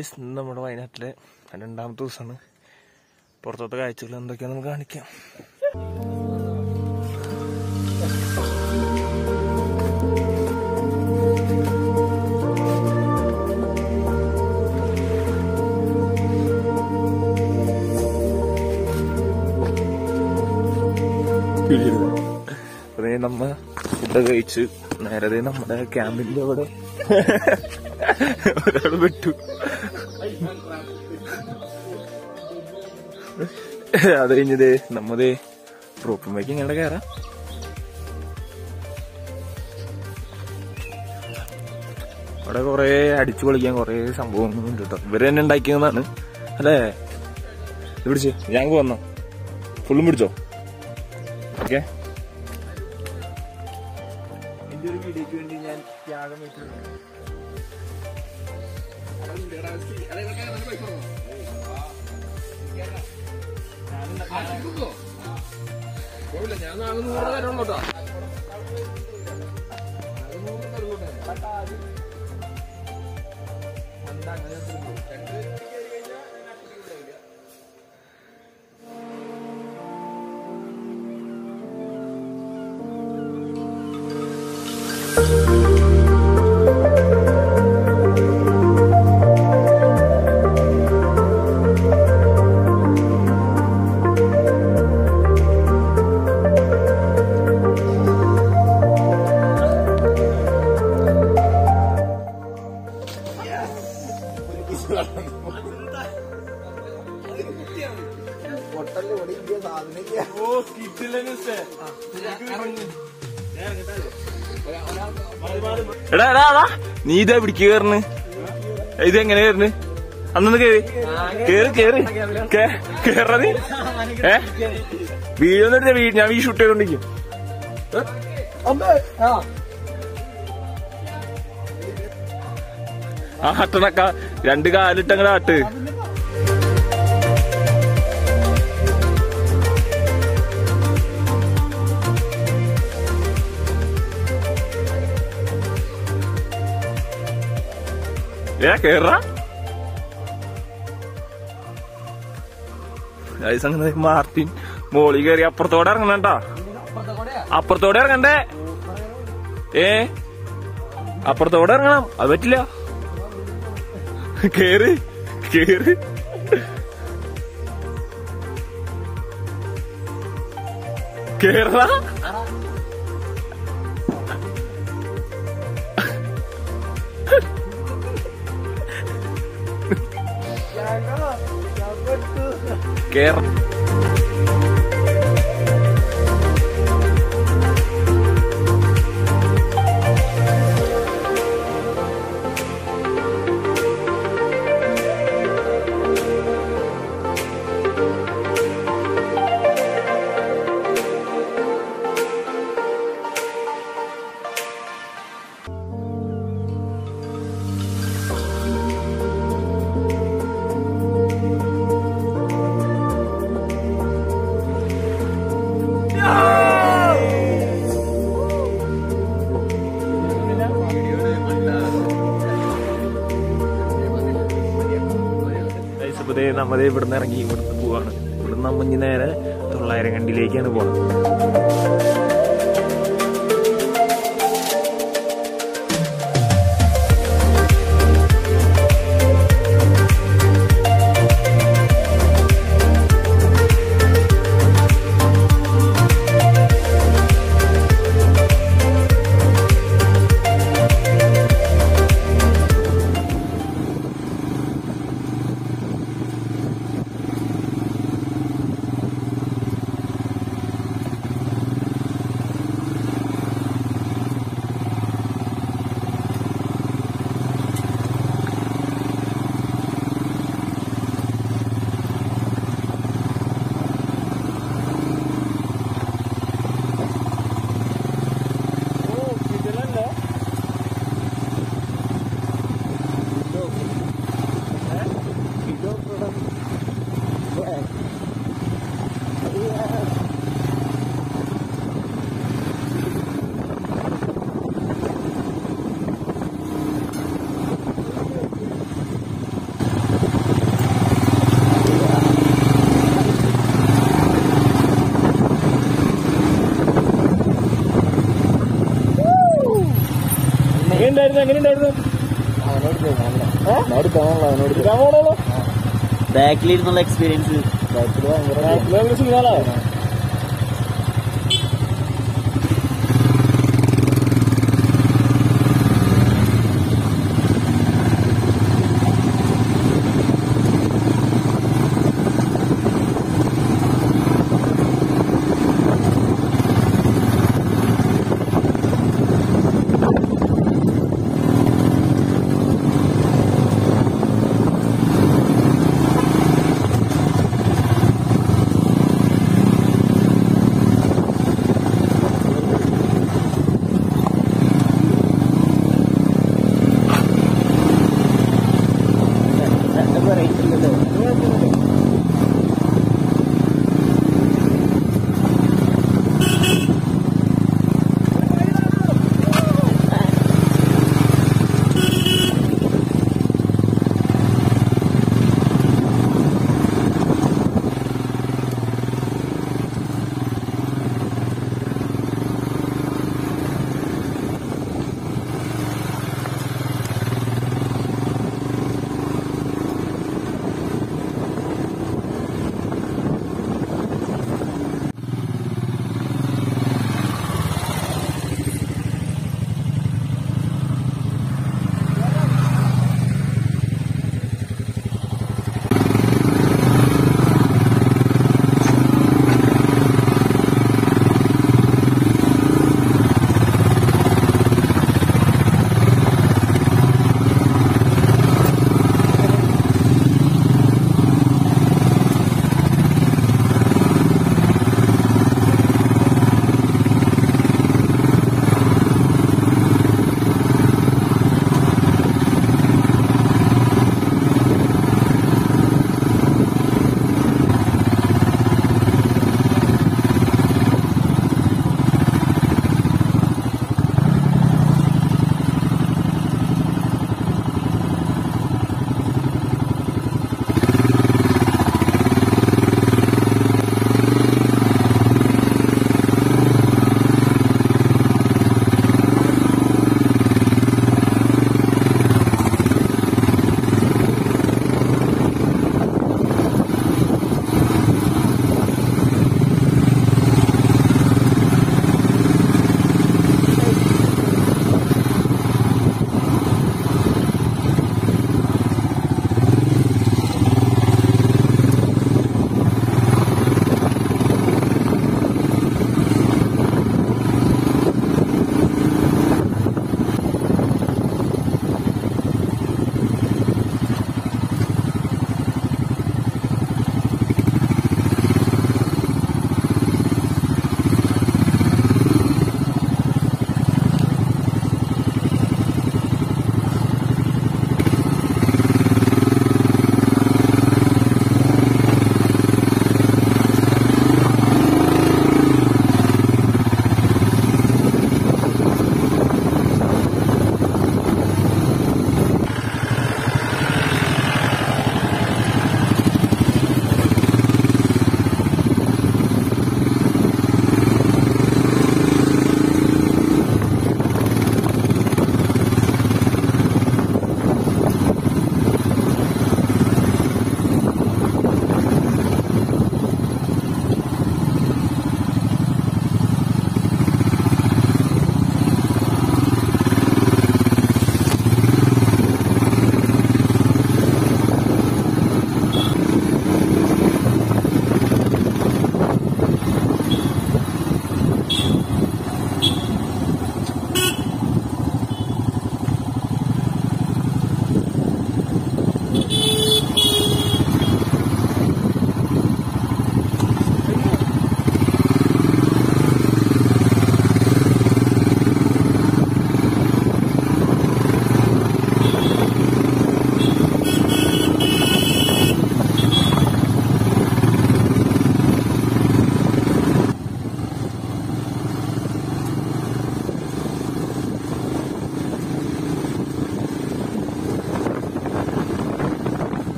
Guys, ഇന്ന് നമ്മുടെ വയനാട്ടിലെ രണ്ടാമത്തെ ദിവസമാണ്. പുറത്തോട്ട് കാഴ്ചകൾ എന്തൊക്കെയാണെന്ന് നമുക്ക് കാണിക്കാം. അതേ നമ്മ ഫുഡ് കഴിച്ച് നേരത്തെ നമ്മുടെ ക്യാമ്പിന്റെ അവിടെ ഒരാൾ വിട്ടു. അത് കഴിഞ്ഞത് നമ്മതേ റോപ്പുമ്പേക്ക് ഇങ്ങനെ കയറാം. അവിടെ കൊറേ അടിച്ചു പൊളിക്കാൻ കൊറേ സംഭവങ്ങളുണ്ട് കേട്ടോ. ഇവര് തന്നെ ഉണ്ടാക്കിയതാണ് അല്ലേ? ഇത് പിടിച്ച് ഞാൻ വന്നോ, ഫുള്ളും പിടിച്ചോ. ഓക്കെ, എന്റെ ഒരു വീഡിയോക്ക് വേണ്ടി ഞാൻ ത്യാഗം വെച്ചിട്ടുണ്ട്. ഞാൻ 400 തരുള്ളൂട്ടോ. എടാ എടാ എടാ, നീ ഇതാ പിടിക്കുക കയറിന്. ഇത് എങ്ങനെ കയറിന്? അന്നൊന്ന് കേറി കേറി കേറി കേറ. നീ വീഡിയോ ഞാൻ ഈ ഷൂട്ട് ചെയ്തോണ്ടിരിക്കും. ആ ഹട്ടണക്ക 2 കാലിട്ടങ്ങടെ ആട്ട്. കേറാ മാർട്ടിൻ മോളി കയറി. അപ്പുറത്തോടെ ഇറങ്ങണണ്ടാ, അപ്പുറത്തോടെ ഇറങ്ങണ്ടേ. അപ്പുറത്തോടെ ഇറങ്ങണം, അത് പറ്റില്ല. കേറ് കേറ്. കേറാ. കേറ. നമ്മതേ ഇവിടുന്ന് ഇറങ്ങി ഇവിടുന്ന് പോവാണ്. ഇവിടുന്ന് നമ്മ ഇനി നേരെ 900 കണ്ടിലേക്കാണ് പോണത്. എങ്ങനെയുണ്ടായിരുന്നു? ബാക്കിലിരുന്നുള്ള എക്സ്പീരിയൻസ്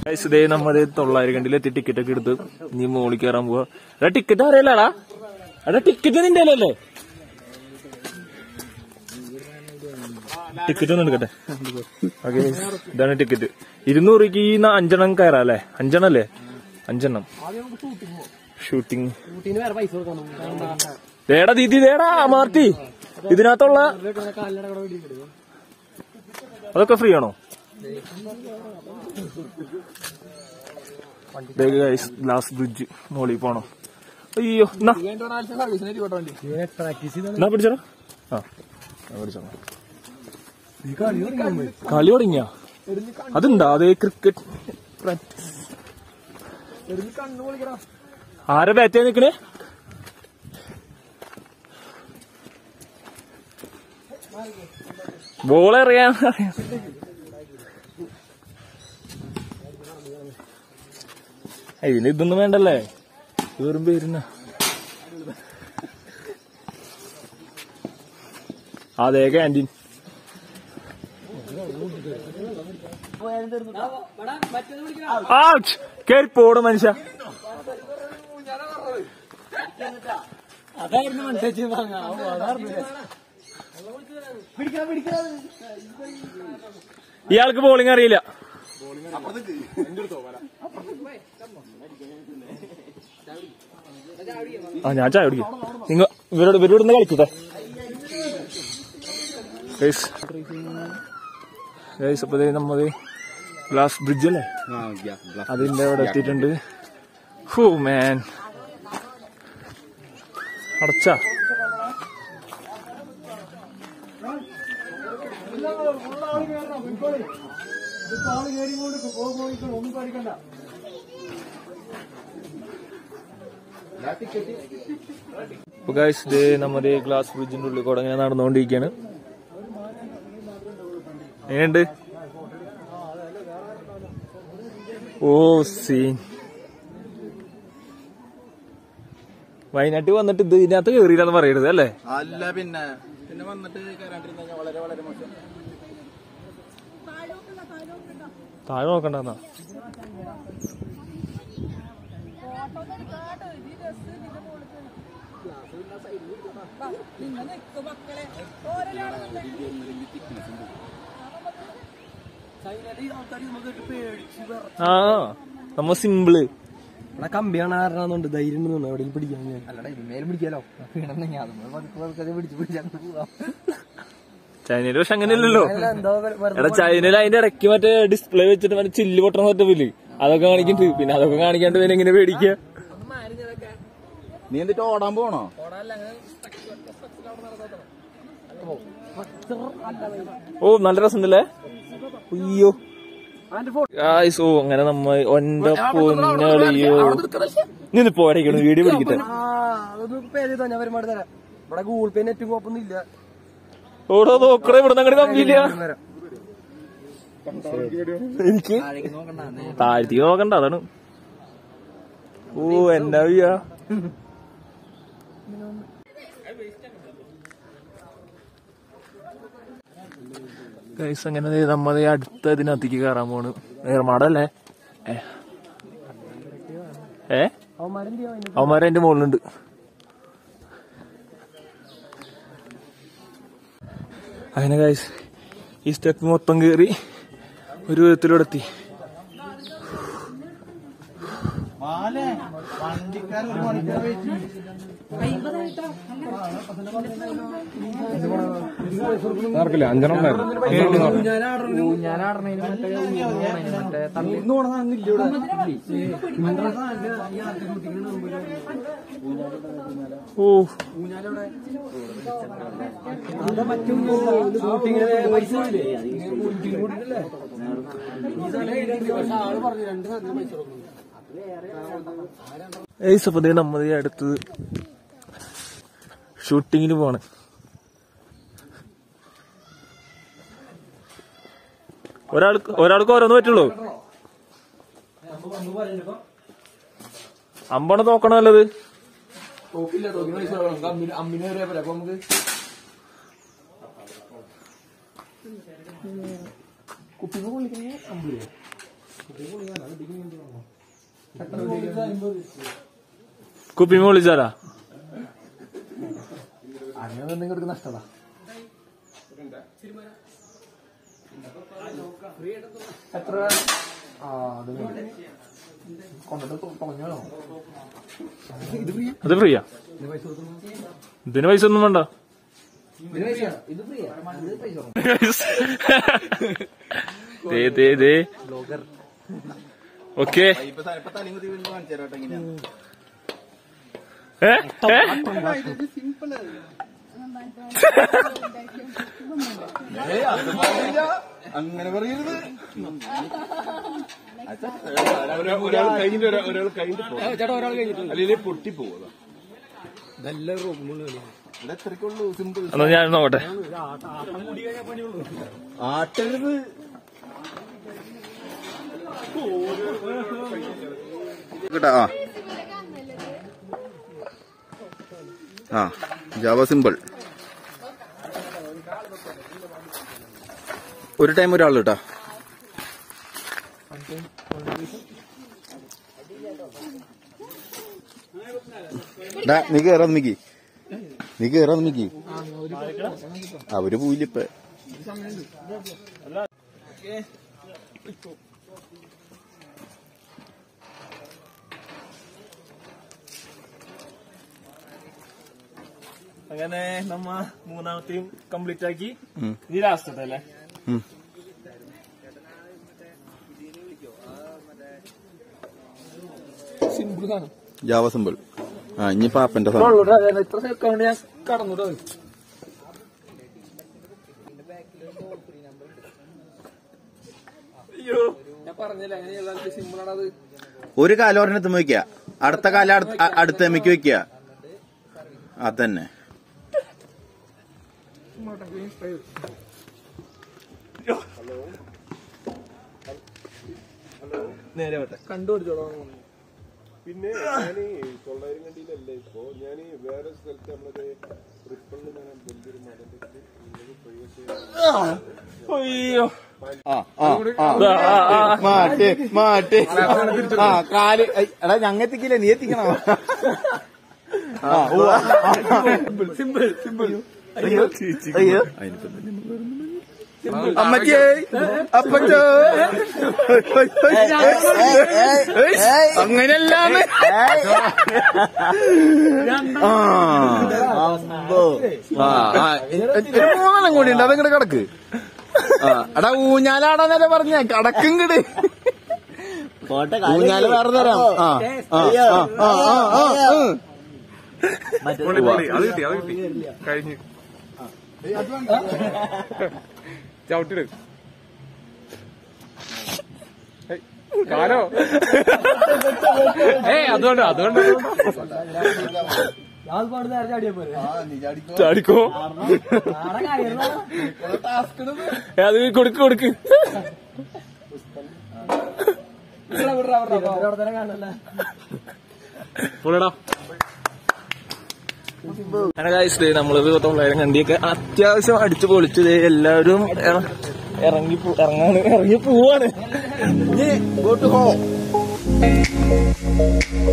ഇതേ നമ്മത് 900 കണ്ടിലെത്തി ടിക്കറ്റ് ഒക്കെ എടുത്ത് നീ മോളിൽ കയറാൻ പോവാ. എടാ ടിക്കറ്റ് അറിയില്ലടാ. എടാ ടിക്കറ്റ് നിന്റെ അല്ലേ? ടിക്കറ്റ് ഒന്ന് എടുക്കട്ടെ. ഓക്കെ, ഇതാണ് ടിക്കറ്റ്. 200 രൂപയ്ക്ക് ഈ 5 എണ്ണം കയറാം അല്ലേ? 5 എണ്ണം അല്ലേ? 5 എണ്ണം ഷൂട്ടിങ്. ദേടാ ദീദി, ദേടാ മാർട്ടി, ഇതിനകത്തുള്ള അതൊക്കെ ഫ്രീ ആണോ? ഗ്ലാസ് ബ്രിഡ്ജ് മോളിൽ പോണം. അയ്യോ, എന്നാ പിടിച്ചോ. ആ പിടിച്ചോ. കളി തുടങ്ങിയ അതുണ്ടാ? അതേ ക്രിക്കറ്റ് പ്രാക്ടീസ്. ആരെ ബാറ്റ് ചെയ്യാൻ നിക്കണേ? ബോൾ എറിയാൻ ഇതിന് ഇതൊന്നും വേണ്ടല്ലേ, വെറും പേരുന്ന. അതെ ക്യാൻറ്റീൻ. കേറി പോടും മനുഷ്യ. ഇയാൾക്ക് ബോളിംഗ് അറിയില്ല. ആ ഞാൻ ചായ കുടിക്കും. നിങ്ങൾ ഇവരോട് നിന്ന് കളിക്കട്ടെ. അപ്പൊ നമ്മത് ഗ്ലാസ് ബ്രിഡ്ജ് അല്ലേ, അതിന്റെ അവിടെ എത്തിയിട്ടുണ്ട്. ഹൂ മാൻ, അടച്ചാ. അപ്പൊ ഗൈസ്, ഇത് നമ്മുടെ ഗ്ലാസ് ബ്രിഡ്ജിന്റെ ഉള്ളിൽ കൂടെ ഇങ്ങനെ നടന്നുകൊണ്ടിരിക്കുകയാണ്. എങ്ങനെയുണ്ട്? ഓ സീൻ. വയനാട്ടിൽ വന്നിട്ട് ഇത് ഇതിനകത്ത് കയറിയില്ലെന്ന് പറയരുത് അല്ലേ? അല്ല, പിന്നെ വന്നിട്ട് വളരെ വളരെ മോശം. താഴെ നോക്കണ്ടെന്നാ. ആ നമ്മ സിമ്പിള് കമ്പിയാണ് ആരണോണ്ട് ധൈര്യം എവിടെയും പിടിക്കാൻ. അല്ലടാ ഇതുമേലും പിടിക്കാലോ. ചൈനയില് പക്ഷെ അങ്ങനെയല്ലല്ലോ. എടാ ചൈനയിൽ അതിന്റെ ഇടയ്ക്ക് മറ്റേ ഡിസ്പ്ലേ വെച്ചിട്ട് മറ്റേ ചില്ല് പൊട്ടണ സെറ്റപ്പില്ലേ, അതൊക്കെ കാണിക്കുന്നുണ്ട്. പിന്നെ അതൊക്കെ കാണിക്കാണ്ട് പിന്നെ എങ്ങനെ പേടിക്കുക? നീ എന്നിട്ട് ഓടാൻ പോണോ? ഓ നല്ല രസമുണ്ടല്ലേ. അയ്യോ ഓ അങ്ങനെ നമ്മ ഒന്റെ പൊന്നളിയോ നിന്ന് പോരക്കണം. വീഡിയോ പിടിക്കട്ടെ. ഇവിടെ ഗൂഗിൾ പേ നെറ്റും കുഴപ്പമൊന്നുമില്ല. ഓടോ നോക്കണേ, ഇവിടെ അങ്ങോട്ട് കമ്പിയില്ല. എനിക്ക് താഴ്ത്തി നോക്കണ്ട, അതാണ്. ഓ എന്നാ ചെയ്യാ? ഗൈസ് അങ്ങനെ നമ്മത് അടുത്ത ഇതിനകത്തേക്ക് കയറാൻ പോണ്. ഏർമാടല്ലേ? അവന്മാരെ എന്റെ മുകളിലുണ്ട്. അങ്ങനെ ഗൈസ് ഈ സ്റ്റെപ്പ് മൊത്തം കയറി ഒരു വിധത്തിലൂടെ എത്തി. ആർക്കില്ല 5 ഉണ്ടായിരുന്നു. ഓ ഏസപ്പതേ നമ്മൾ അടുത്തത് ഷൂട്ടിങ്ങിന് പോണ്. ഒരാൾക്ക് ഓരോന്ന് പറ്റുള്ളൂ. അമ്പണം നോക്കണം നല്ലത്. കുപ്പി വിളിച്ചാലാ അങ്ങനെ നിങ്ങൾക്ക് നഷ്ടതാ. എത്ര അത് ഫ്രീയാ? ഇതിന് പൈസ ഒന്നും വേണ്ട. ഓക്കെ അങ്ങനെ പറയരുത്. പൊട്ടിപ്പോവാ. എന്നാ ഞാൻ നോക്കട്ടെ. ആട്ടരുത്. ജാവ സിമ്പിൾ. ഒരു ടൈം ഒരാൾ കേട്ടാ. നീ കേറാന്ന് മിക്കി, നീ കേറാന്ന് മിക്കി. അവര് പോയില്ലിപ്പ. അങ്ങനെ നമ്മ മൂന്നാമത്തെയും കംപ്ലീറ്റ് ആക്കി. ഈ ലാസ്റ്റത്തെ അല്ലേ? സിമ്പിൾ സാധനം. ജാവ സിമ്പിൾ. ഇനി പാപ്പന്റെ ഇത്ര സെക്കൻഡ് ഞാൻ കടന്നു. ഞാൻ പറഞ്ഞില്ല എങ്ങനെ സിമ്പിൾ ആണത്. ഒരു കാലം ഒരെണ്ണത്തുമ്പോ വെക്കുക, അടുത്ത കാലം അടുത്ത എമ്മയ്ക്ക് വെക്കുക. അതന്നെ. നേരെ വട്ടെ കണ്ടുപിടിച്ചോളൂ. പിന്നെ ഞാനീ 900 കണ്ടിയിലല്ല ഇപ്പോ, ഞാനീ വേറെ സ്ഥലത്ത് നമ്മളത് ട്രിപ്പിളിൽ വലിയൊരു അയ്യോ കാല് എടാ ഞങ്ങെത്തിക്കില്ല, നീ എത്തിക്കണോ? Simple simple. അയ്യോ അയ്യോ അമ്മച്ചേ അപ്പച്ചോ അങ്ങനെയല്ലാന്ന്. മൂന്നെണ്ണം കൂടി ഉണ്ട്, അതങ്ങട് കിടക്ക്. എടാ ഊഞ്ഞാലാടാന്നല്ലേ പറഞ്ഞ, കടക്കും കിട്. ഊഞ്ഞാല് വേറെ തരാം. അത് കിട്ടി കഴിഞ്ഞ് ചവിട്ടിട് കാലോ. അതുകൊണ്ട് ചാടിക്കോ. അത് കൊടുക്ക്. നമ്മളത് 900 കണ്ടിയൊക്കെ അത്യാവശ്യം അടിച്ചു പൊളിച്ചത്. എല്ലാവരും ഇറങ്ങി പോവാണ്. Go to home.